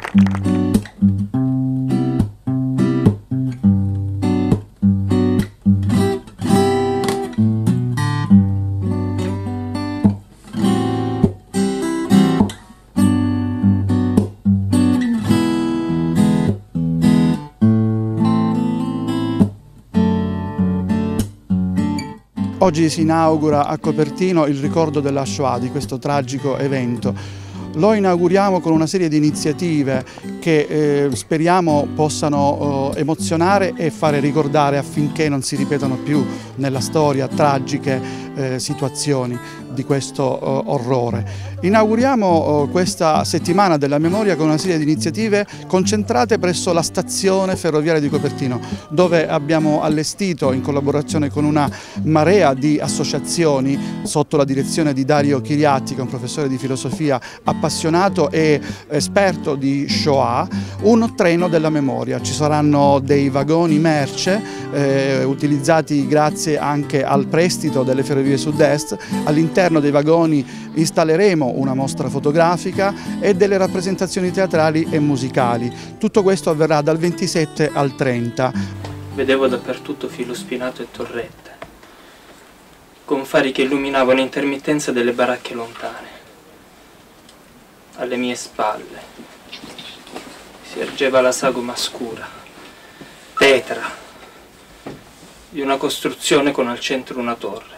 Oggi si inaugura a Copertino il ricordo della Shoah, di questo tragico evento. Lo inauguriamo con una serie di iniziative che speriamo possano emozionare e fare ricordare affinché non si ripetano più nella storia tragiche situazioni di questo orrore. Inauguriamo questa settimana della memoria con una serie di iniziative concentrate presso la stazione ferroviaria di Copertino, dove abbiamo allestito, in collaborazione con una marea di associazioni sotto la direzione di Dario Chiriatti, che è un professore di filosofia appassionato e esperto di Shoah, un treno della memoria. Ci saranno dei vagoni merce utilizzati grazie anche al prestito delle Ferrovie Sud-Est. All'interno dei vagoni installeremo una mostra fotografica e delle rappresentazioni teatrali e musicali. Tutto questo avverrà dal 27 al 30. Vedevo dappertutto filo spinato e torrette, con fari che illuminavano intermittenza delle baracche lontane. Alle mie spalle si ergeva la sagoma scura, tetra, di una costruzione con al centro una torre.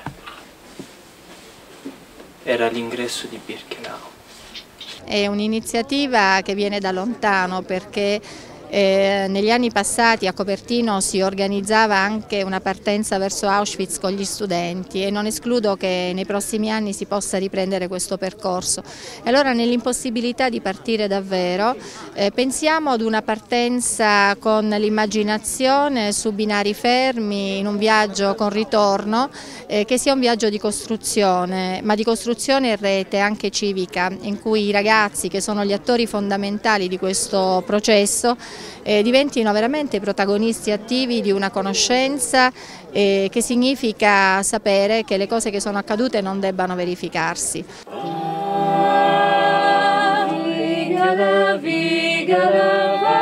Era l'ingresso di Birkenau. È un'iniziativa che viene da lontano perché negli anni passati a Copertino si organizzava anche una partenza verso Auschwitz con gli studenti e non escludo che nei prossimi anni si possa riprendere questo percorso. E allora, nell'impossibilità di partire davvero, pensiamo ad una partenza con l'immaginazione su binari fermi, in un viaggio con ritorno, che sia un viaggio di costruzione, ma di costruzione in rete anche civica, in cui i ragazzi, che sono gli attori fondamentali di questo processo, diventino veramente protagonisti attivi di una conoscenza che significa sapere che le cose che sono accadute non debbano verificarsi. Vigala, vigala,